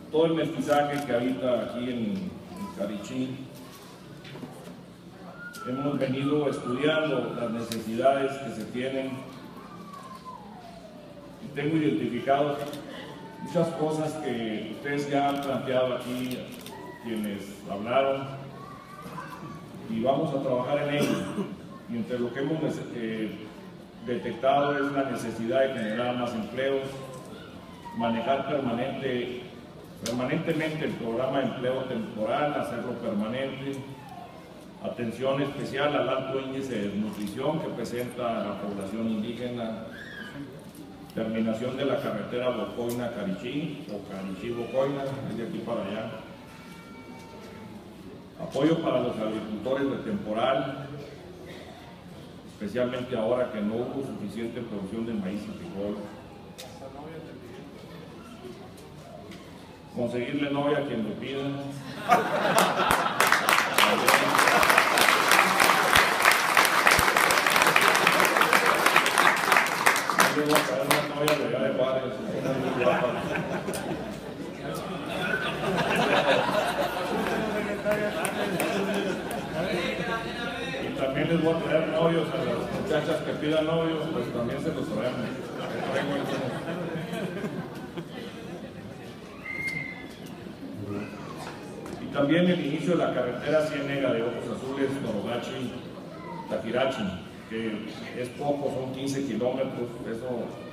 todo el mestizaje que habita aquí en Carichí. Hemos venido estudiando las necesidades que se tienen y tengo identificado muchas cosas que ustedes ya han planteado aquí, quienes hablaron, y vamos a trabajar en ello. Y entre lo que hemos detectado es la necesidad de generar más empleos, manejar permanentemente el programa de empleo temporal, hacerlo permanente, atención especial al alto índice de desnutrición que presenta la población indígena, terminación de la carretera Bocoina-Carichí o Carichí-Bocoina, de aquí para allá, apoyo para los agricultores de temporal, especialmente ahora que no hubo suficiente producción de maíz y frijol, conseguirle novia a quien lo pida. Yo voy a traer una novia de allá de Juárez, muy guapa. Y también les voy a traer novios a las muchachas que pidan novios, pues también se los traemos. Y también el inicio de la carretera Ciénega de Ojos Azules, Norogachi, Taquirachi, que es poco, son 15 kilómetros, eso